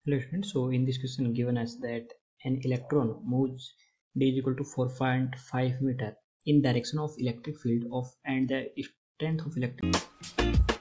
Hello students, so in this question given us that an electron moves d is equal to 4.5 meter in direction of electric field of and the strength of electric